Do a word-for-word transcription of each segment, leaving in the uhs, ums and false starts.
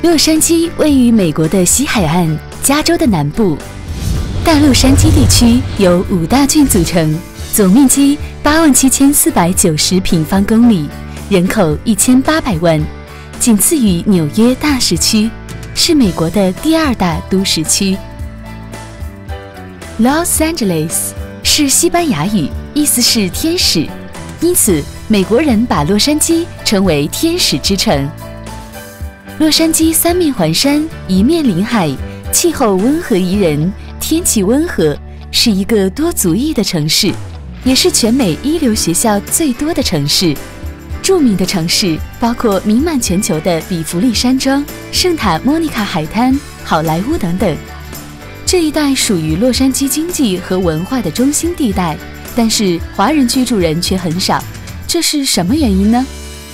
洛杉矶位于美国的西海岸，加州的南部。大洛杉矶地区由五大郡组成，总面积八万七千四百九十平方公里，人口一千八百万，仅次于纽约大市区，是美国的第二大都市区。Los Angeles 是西班牙语，意思是天使，因此美国人把洛杉矶称为天使之城。洛杉矶三面环山，一面临海，气候温和宜人，天气温和，是一个多族裔的城市，也是全美一流学校最多的城市。著名的城市包括名满全球的比弗利山庄、圣塔莫妮卡海滩、好莱坞等等。这一带属于洛杉矶经济和文化的中心地带，但是华人居住人却很少，这是什么原因呢？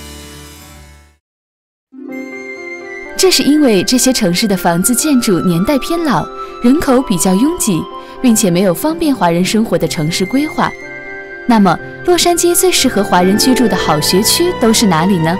这是因为这些城市的房子建筑年代偏老，人口比较拥挤，并且没有方便华人生活的城市规划。那么，洛杉矶最适合华人居住的好学区都是哪里呢？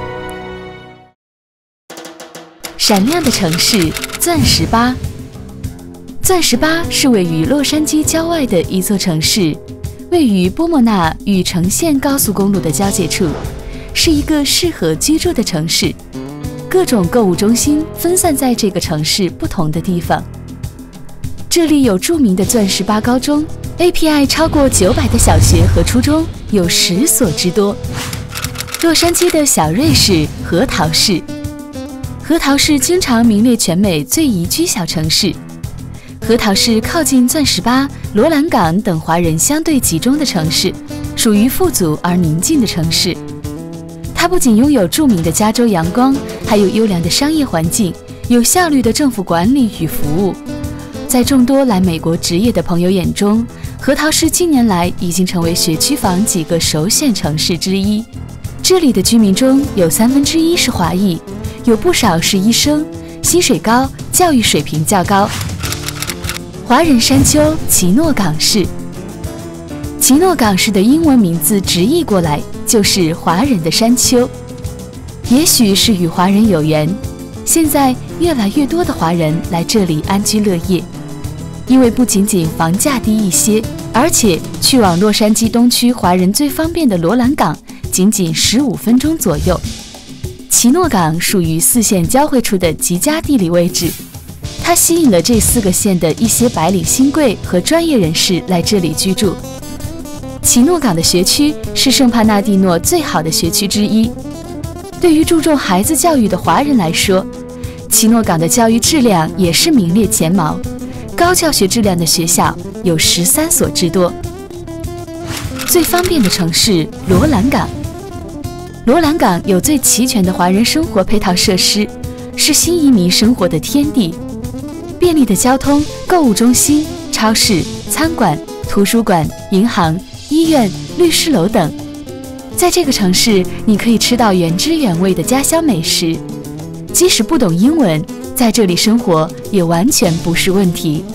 闪亮的城市钻石吧。钻石吧是位于洛杉矶郊外的一座城市，位于波莫纳与城线高速公路的交界处，是一个适合居住的城市。各种购物中心分散在这个城市不同的地方。这里有著名的钻石吧高中 ，A P I 超过九百的小学和初中有十所之多。洛杉矶的小瑞士核桃市，核桃市经常名列全美最宜居小城市。核桃市靠近钻石吧、罗兰港等华人相对集中的城市，属于富足而宁静的城市。它不仅拥有著名的加州阳光，还有优良的商业环境，有效率的政府管理与服务。在众多来美国职业的朋友眼中，核桃市近年来已经成为学区房几个首选城市之一。这里的居民中有三分之一是华裔，有不少是医生，薪水高，教育水平较高。华人山丘奇诺港市，奇诺港市的英文名字直译过来就是华人的山丘。也许是与华人有缘，现在越来越多的华人来这里安居乐业，因为不仅仅房价低一些，而且去往洛杉矶东区华人最方便的罗兰港仅仅十五分钟左右。奇诺港属于四县交汇处的极佳地理位置，它吸引了这四个县的一些白领新贵和专业人士来这里居住。奇诺港的学区是圣帕纳蒂诺最好的学区之一。对于注重孩子教育的华人来说，奇诺港的教育质量也是名列前茅，高教学质量的学校有十三所之多。最方便的城市罗兰港，罗兰港有最齐全的华人生活配套设施，是新移民生活的天地。便利的交通、购物中心、超市、餐馆、图书馆、银行、医院、律师楼等。在这个城市，你可以吃到原汁原味的家乡美食，即使不懂英文，在这里生活也完全不是问题。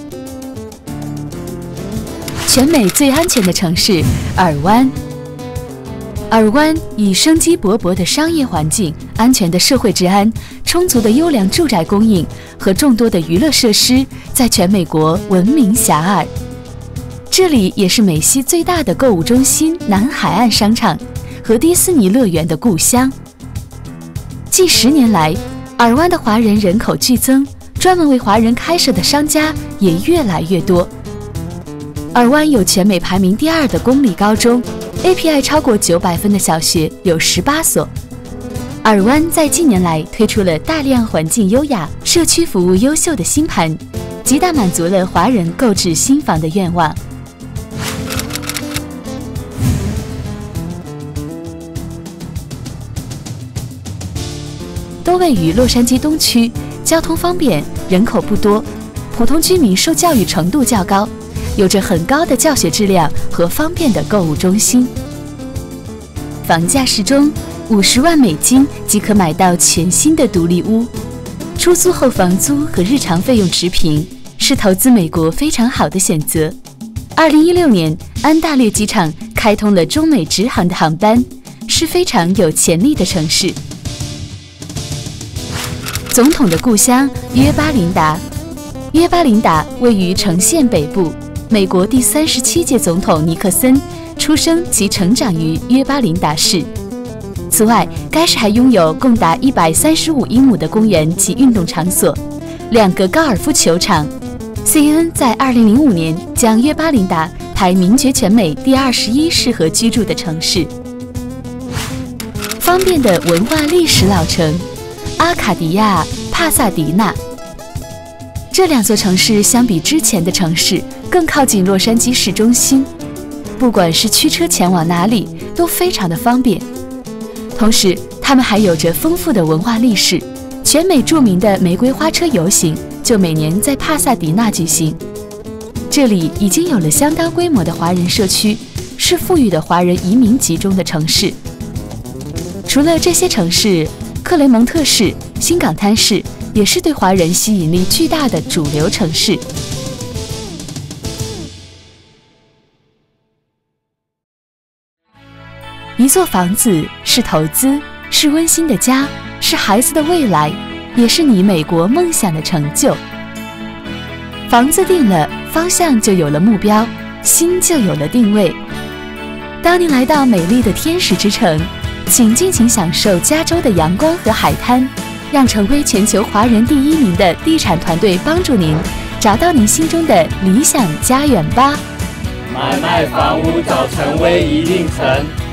全美最安全的城市尔湾，尔湾以生机勃勃的商业环境、安全的社会治安、充足的优良住宅供应和众多的娱乐设施，在全美国闻名遐迩。这里也是美西最大的购物中心南海岸商场和迪士尼乐园的故乡。近十年来，尔湾的华人人口剧增，专门为华人开设的商家也越来越多。尔湾有全美排名第二的公立高中， A P I 超过九百分的小学有十八所。尔湾在近年来推出了大量环境优雅、社区服务优秀的新盘，极大满足了华人购置新房的愿望。都位于洛杉矶东区，交通方便，人口不多，普通居民受教育程度较高，有着很高的教学质量和方便的购物中心。房价适中，五十万美金即可买到全新的独立屋，出租后房租和日常费用持平，是投资美国非常好的选择。二零一六年，安大略机场开通了中美直航的航班，是非常有潜力的城市。 总统的故乡约巴林达。约巴林达位于城县北部，美国第三十七届总统尼克森出生及成长于约巴林达市。此外，该市还拥有共达一百三十五英亩的公园及运动场所，两个高尔夫球场。C N N 在二零零五年将约巴林达排名绝全美第二十一适合居住的城市。方便的文化历史老城阿卡迪亚、帕萨迪纳。这两座城市相比之前的城市更靠近洛杉矶市中心，不管是驱车前往哪里都非常的方便。同时，它们还有着丰富的文化历史，全美著名的玫瑰花车游行就每年在帕萨迪纳举行。这里已经有了相当规模的华人社区，是富裕的华人移民集中的城市。除了这些城市，克雷蒙特市、新港滩市也是对华人吸引力巨大的主流城市。一座房子是投资，是温馨的家，是孩子的未来，也是你美国梦想的成就。房子定了，方向就有了目标，心就有了定位。当您来到美丽的天使之城，请尽情享受加州的阳光和海滩，让成为全球华人第一名的地产团队帮助您找到您心中的理想家园吧。 买卖房屋早成为一定城。